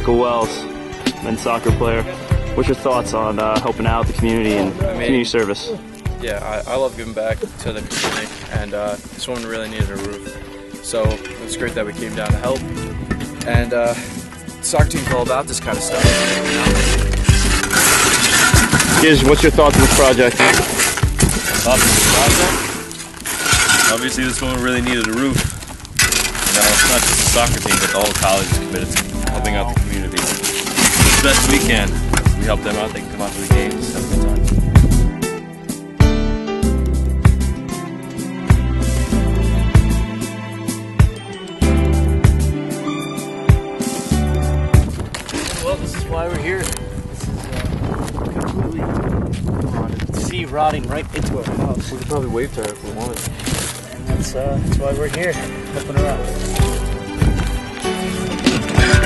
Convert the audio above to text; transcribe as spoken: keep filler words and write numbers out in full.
Michael Wells, men's soccer player. What's your thoughts on uh, helping out the community and I mean, community service? Yeah, I, I love giving back to the community, and uh, this woman really needed a roof. So it was great that we came down to help. And uh, the soccer team's all about this kind of stuff. Giz, what's your thoughts on this project? Thoughts on this project? Obviously, this woman really needed a roof. You know, it's not just the soccer team, but the whole college is committed to helping out the community. As best we can, we help them out. They can come out to the games, have a good time. Well, this is why we're here. This is uh, completely rotted. Sea rotting right into our house. We could probably wave to her if we wanted. And that's, uh, that's why we're here, helping her out.